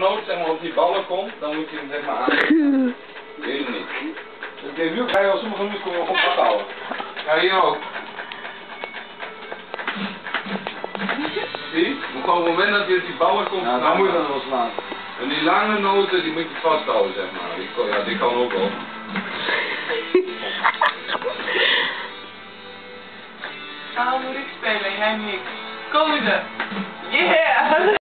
noot zeg maar, op die ballen komt, dan moet je hem zeg maar aan. Weet het niet. Dus ik denk, nu ga je wel sommige muziek gewoon vasthouden. Ja, hier ook. Zie? Gewoon op het moment dat je op die ballen komt, Ja, dan moet je dat wel slaan. En die lange noten, die moet je vasthouden, zeg maar. Die kan ook wel. Nou moet ik spelen, jij niks. Code! Yeah!